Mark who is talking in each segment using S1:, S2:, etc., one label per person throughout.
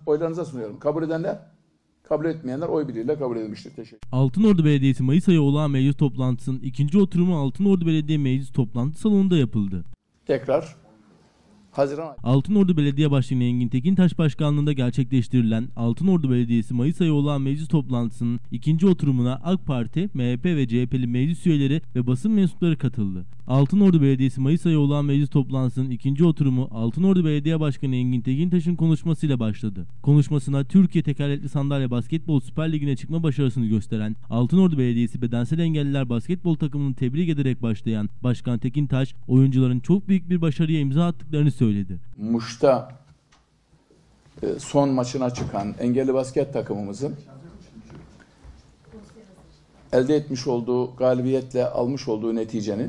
S1: Oylarınıza sunuyorum. Kabul edenler, kabul etmeyenler oy birliğiyle kabul edilmiştir. Teşekkür.
S2: Altınordu Belediyesi Mayıs ayı olağan meclis toplantısının ikinci oturumu Altınordu Belediye Meclis Toplantı Salonu'nda yapıldı.
S1: Tekrar Haziran ayı.
S2: Altınordu Belediye Başkanı Engin Tekintaş Başkanlığında gerçekleştirilen Altınordu Belediyesi Mayıs ayı olağan meclis toplantısının ikinci oturumuna AK Parti, MHP ve CHP'li meclis üyeleri ve basın mensupları katıldı. Altınordu Belediyesi Mayıs ayı olağan meclis toplantısının ikinci oturumu Altınordu Belediye Başkanı Engin Tekintaş'ın konuşmasıyla başladı. Konuşmasına Türkiye Tekerlekli Sandalye Basketbol Süper Ligi'ne çıkma başarısını gösteren Altınordu Belediyesi Bedensel Engelliler Basketbol takımını tebrik ederek başlayan Başkan Tekintaş, oyuncuların çok büyük bir başarıya imza attıklarını söyledi.
S1: Muş'ta son maçına çıkan engelli basket takımımızın elde etmiş olduğu galibiyetle almış olduğu neticenin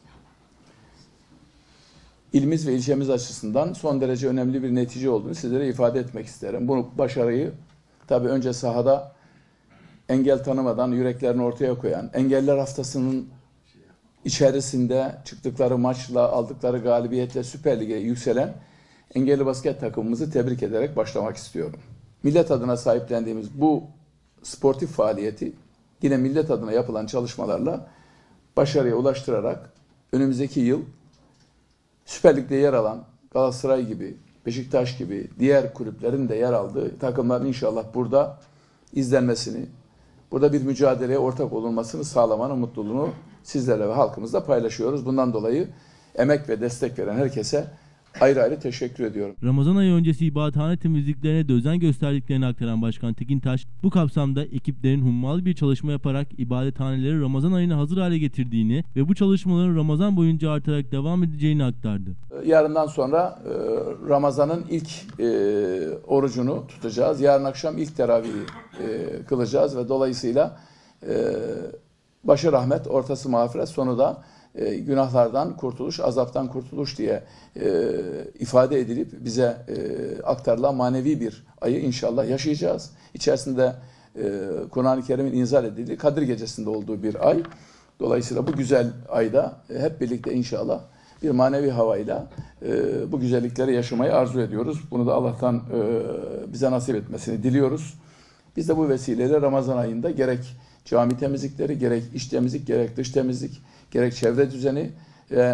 S1: ilimiz ve ilçemiz açısından son derece önemli bir netice olduğunu sizlere ifade etmek isterim. Bu başarıyı tabii önce sahada engel tanımadan yüreklerini ortaya koyan, Engelliler Haftası'nın içerisinde çıktıkları maçla, aldıkları galibiyetle Süper Lig'e yükselen engelli basket takımımızı tebrik ederek başlamak istiyorum. Millet adına sahiplendiğimiz bu sportif faaliyeti yine millet adına yapılan çalışmalarla başarıya ulaştırarak önümüzdeki yıl Süper Lig'de yer alan Galatasaray gibi, Beşiktaş gibi diğer kulüplerin de yer aldığı takımların inşallah burada izlenmesini, burada bir mücadeleye ortak olunmasını sağlamanın mutluluğunu sizlerle ve halkımızla paylaşıyoruz. Bundan dolayı emek ve destek veren herkese ayrı ayrı teşekkür ediyorum.
S2: Ramazan ayı öncesi ibadethane temizliklerine de özen gösterdiklerini aktaran Başkan Tekintaş, bu kapsamda ekiplerin hummalı bir çalışma yaparak ibadethaneleri Ramazan ayına hazır hale getirdiğini ve bu çalışmaların Ramazan boyunca artarak devam edeceğini aktardı.
S1: Yarından sonra Ramazan'ın ilk orucunu tutacağız. Yarın akşam ilk teravihi kılacağız ve dolayısıyla başı rahmet, ortası mağfiret, sonu da günahlardan kurtuluş, azaptan kurtuluş diye ifade edilip bize aktarılan manevi bir ayı inşallah yaşayacağız. İçerisinde Kur'an-ı Kerim'in inzal edildiği Kadir Gecesi'nde olduğu bir ay. Dolayısıyla bu güzel ayda hep birlikte inşallah bir manevi havayla bu güzellikleri yaşamayı arzu ediyoruz. Bunu da Allah'tan bize nasip etmesini diliyoruz. Biz de bu vesileyle Ramazan ayında gerek cami temizlikleri, gerek iç temizlik, gerek dış temizlik, gerek çevre düzeni ve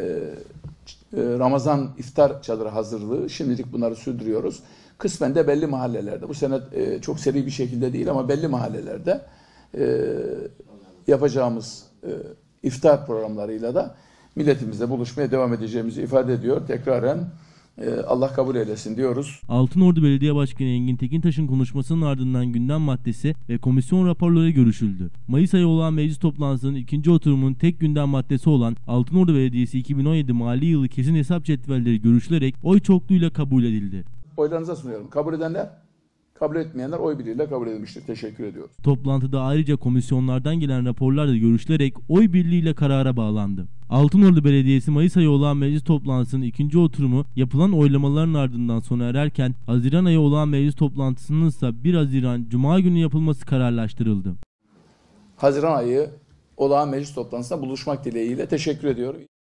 S1: Ramazan iftar çadırı hazırlığı şimdilik bunları sürdürüyoruz. Kısmen de belli mahallelerde, bu sene çok seri bir şekilde değil ama belli mahallelerde yapacağımız iftar programlarıyla da milletimizle buluşmaya devam edeceğimizi ifade ediyor. Tekraren Allah kabul eylesin diyoruz.
S2: Altınordu Belediye Başkanı Engin Tekintaş'ın konuşmasının ardından gündem maddesi ve komisyon raporları görüşüldü. Mayıs ayı olan meclis toplantısının ikinci oturumunun tek gündem maddesi olan Altınordu Belediyesi 2017 mali yılı kesin hesap cetvelleri görüşülerek oy çokluğuyla kabul edildi.
S1: Oylarınıza sunuyorum. Kabul edenler, kabul etmeyenler oy birliğiyle kabul edilmiştir. Teşekkür ediyorum.
S2: Toplantıda ayrıca komisyonlardan gelen raporlar da görüşülerek oy birliğiyle karara bağlandı. Altınordu Belediyesi Mayıs ayı olan meclis toplantısının ikinci oturumu yapılan oylamaların ardından sona ererken Haziran ayı olan meclis toplantısının ise 1 Haziran Cuma günü yapılması kararlaştırıldı.
S1: Haziran ayı olağan meclis toplantısında buluşmak dileğiyle teşekkür ediyorum.